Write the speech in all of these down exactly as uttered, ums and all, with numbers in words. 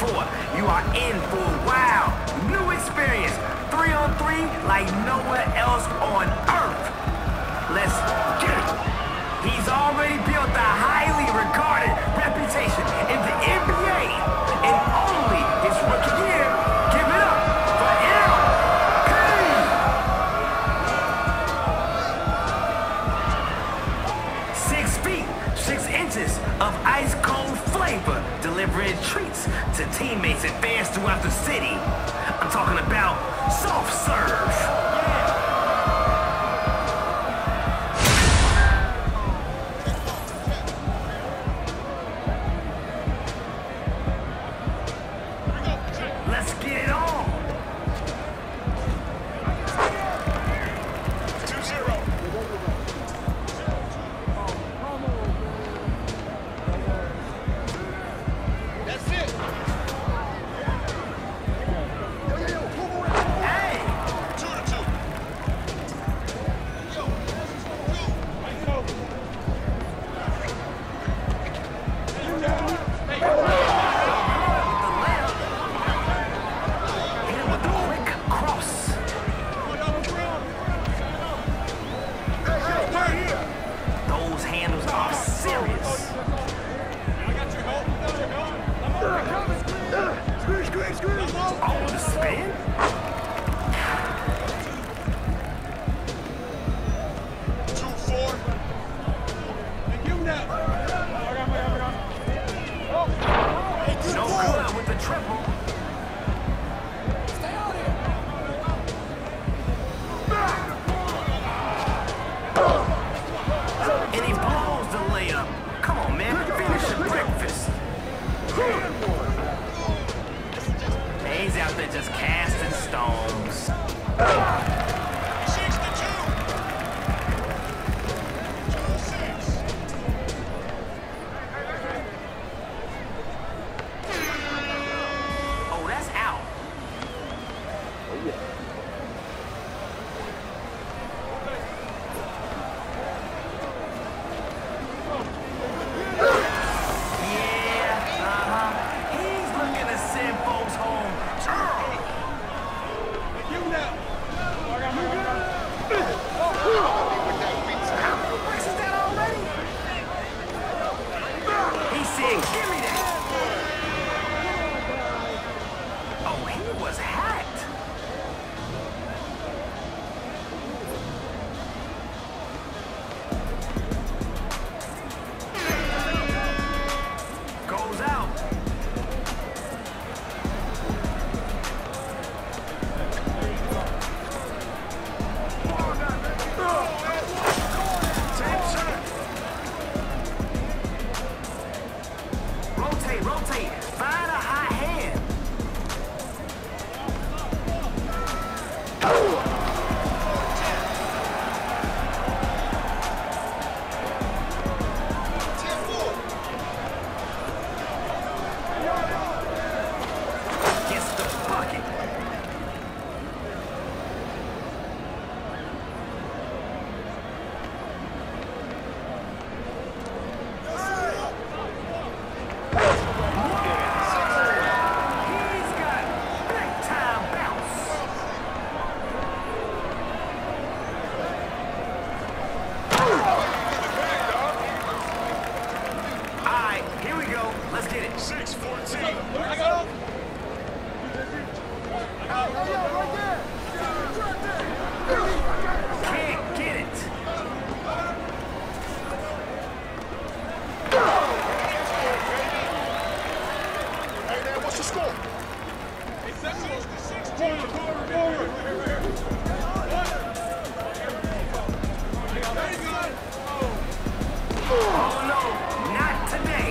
four. You are in for a wild, new experience. Three on three like nowhere else on earth. Let's get it. He's already built a highly regarded reputation in the N B A. And only his rookie year, give it up for L P. Six feet, six inches of ice cold flavor, delivering treats to teammates and fans throughout the city. I'm talking about soft serve. Let's get it on. two zero. That's it. Hey. Two to two. Yo. Those handles are serious. Oh, the spin? Two, four. No good with the triple. Stay out here. And he blows the layup. Come on, man. Finish your breakfast. He's out there just casting stones. Six to two. Six. Oh, that's out. Oh, yeah. Give me that. Oh, he was hacked. Goes out. Rotate, rotate. Find a hot hand. Gets the bucket. Let's get it. six fourteen. I got him. Can't get it. Hey, man, what's the score? Oh, no. Not today.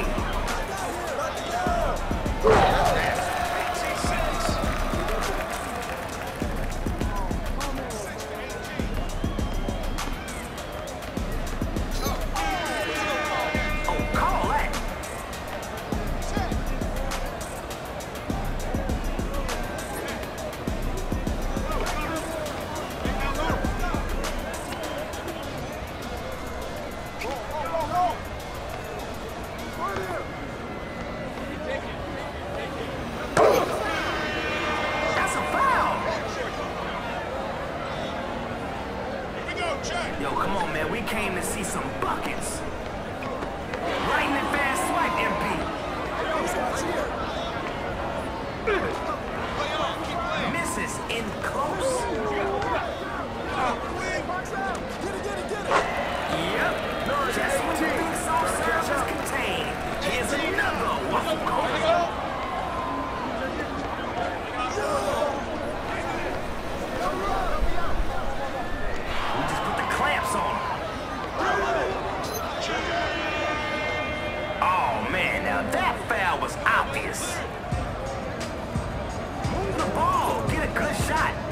Now that foul was obvious. Move the ball. Get a good shot.